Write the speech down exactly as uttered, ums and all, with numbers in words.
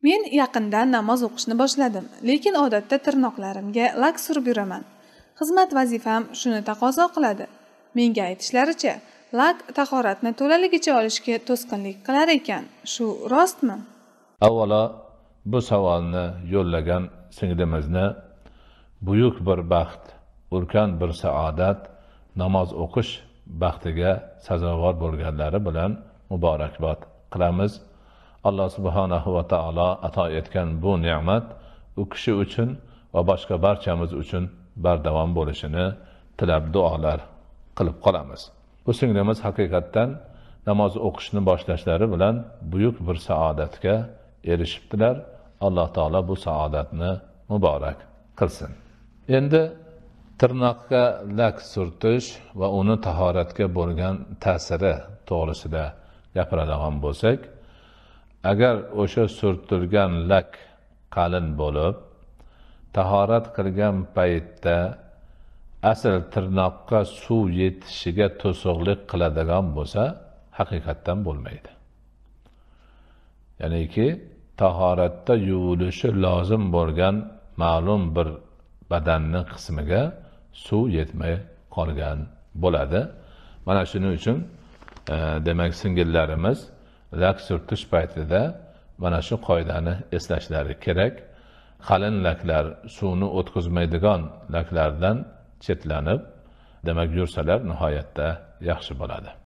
Men yaqindan namoz o'qishni boshladim, lekin odatda tirnoqlarimga lak surib yuraman. Xizmat vazifam shuni taqozo qiladi. Menga aytishlaricha, lak tahoratni to'laligicha olishga to'sqinlik qilar ekan. Shu rostmi? Avvalo, bu savolni yo'llagan singlimizni buyuk bir baxt, ulkan bir saodat, namoz o'qish baxtiga sazovor bo'lganlari bilan muborakbod qilamiz. Alloh subhanahu va taolo ato etgan bu ne'mat u kishi uchun va boshqa barchamiz uchun bardavom bo'lishini tilab duolar qilib qolamiz. Bu singlimiz haqiqatdan namoz o'qishni boshlashlari bilan buyuk bir saodatga erishibdilar. Alloh taolo bu saodatni muborak qilsin. Endi tirnoqqa lak surtish va uni tahoratga bo'lgan ta'siri to'g'risida gapiradigan bo'lsak, agar o'sha surtilgan lak qalin bo'lib, tahorat qilgan paytda asl tirnoqqa suv yetishiga to'siqlik qiladigan bo'lsa, haqiqatdan bo'lmaydi. Ya'niki tahoratda yuvilishi lozim bo'lgan ma'lum bir badanning qismiga suv yetmay qolgan bo'ladi. Mana shuning uchun e, demak singillarimiz lak surtish paytida mana shu qoidani eslashlari kerak. Qalin laklar suvni o'tkazmaydigan laklardan chetlanib, demak yursalar nihoyatda yaxshi bo'ladi.